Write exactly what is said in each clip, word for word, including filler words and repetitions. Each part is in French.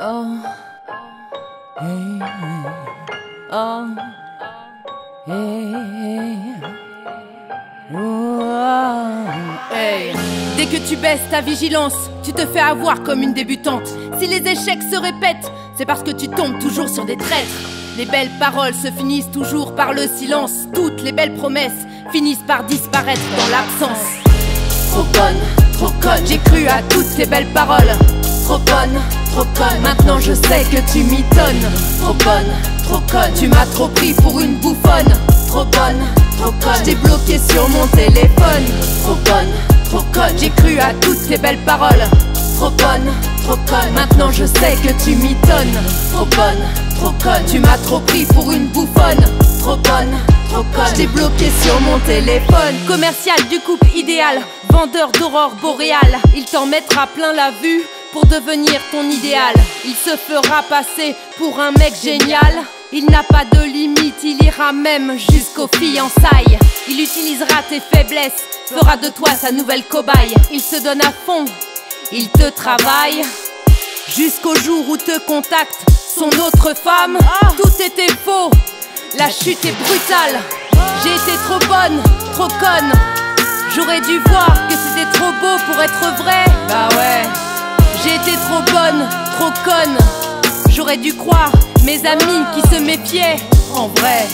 Oh, hey, oh, hey, oh, hey. Dès que tu baisses ta vigilance, tu te fais avoir comme une débutante. Si les échecs se répètent, c'est parce que tu tombes toujours sur des traîtres. Les belles paroles se finissent toujours par le silence. Toutes les belles promesses finissent par disparaître dans l'absence. Trop bonne, trop conne, j'ai cru à toutes ces belles paroles. Trop bonne, trop conne, maintenant je sais que tu m'étonnes. Trop bonne, trop conne, tu m'as trop pris pour une bouffonne. Trop bonne, trop conne, je t'ai bloqué sur mon téléphone. Trop bonne, trop conne, j'ai cru à toutes ces belles paroles. Trop bonne, trop conne, maintenant je sais que tu m'étonnes. Trop bonne, trop conne, tu m'as trop pris pour une bouffonne. Trop bonne, trop conne, je t'ai bloqué sur mon téléphone. Commercial du couple idéal, vendeur d'aurore boréale, il t'en mettra plein la vue pour devenir ton idéal. Il se fera passer pour un mec génial. Il n'a pas de limite, il ira même jusqu'aux fiançailles. Il utilisera tes faiblesses, fera de toi sa nouvelle cobaye. Il se donne à fond, il te travaille, jusqu'au jour où te contacte son autre femme. Tout était faux, la chute est brutale. J'ai été trop bonne, trop conne. J'aurais dû voir que c'était trop beau pour être vrai. Bah ouais. J'ai été trop bonne, trop conne. J'aurais dû croire mes amis qui se méfiaient. En vrai,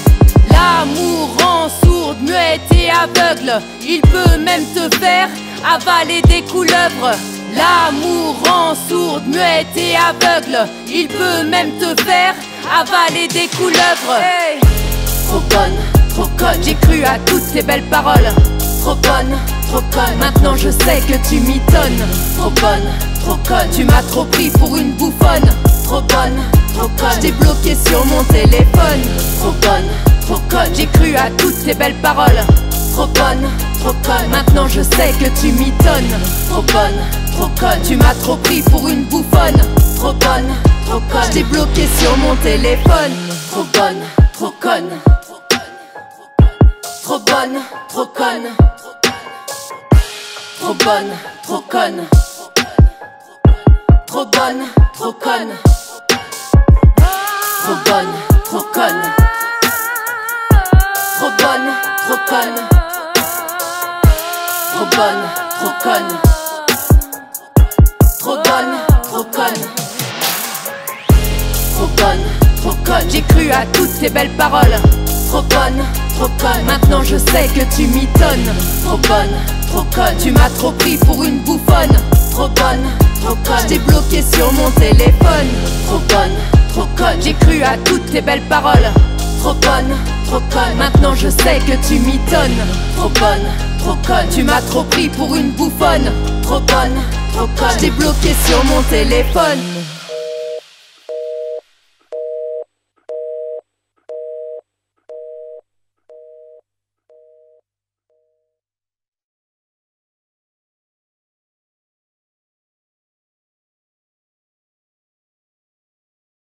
l'amour rend sourde, muette et aveugle. Il peut même te faire avaler des couleuvres. L'amour rend sourde, muette et aveugle. Il peut même te faire avaler des couleuvres. Hey. Trop bonne, trop conne, j'ai cru à toutes ces belles paroles. Trop bonne, trop conne, maintenant je sais que tu m'étonnes. Trop bonne, trop conne, tu m'as trop pris pour une bouffonne. Trop bonne, trop conne, je t'ai bloqué sur mon téléphone. Trop bonne, trop conne, j'ai cru à toutes ces belles paroles. Trop bonne, trop conne, maintenant je sais que tu m'étonnes. Trop bonne, trop conne, tu m'as trop pris pour une bouffonne. Trop bonne, trop conne, je t'ai bloqué sur mon téléphone. Trop bonne, trop conne, trop bonne, trop conne. Trop bonne, trop conne. Trop bonne, trop conne. Trop bonne, trop conne. Trop bonne, trop conne. Trop bonne, trop conne. Trop bonne, trop conne. Trop bonne, trop conne, j'ai cru à toutes ces belles paroles. Trop bonne, trop conne, maintenant je sais que tu m'étonnes. Trop bonne, trop conne, tu m'as trop pris pour une bouffonne. Trop bonne, trop conne, je t'ai bloqué sur mon téléphone. Trop bonne, trop conne, j'ai cru à toutes tes belles paroles. Trop bonne, trop conne, maintenant je sais que tu m'étonnes. Trop bonne, trop conne, tu m'as trop pris pour une bouffonne. Trop bonne, trop conne, je t'ai bloqué sur mon téléphone.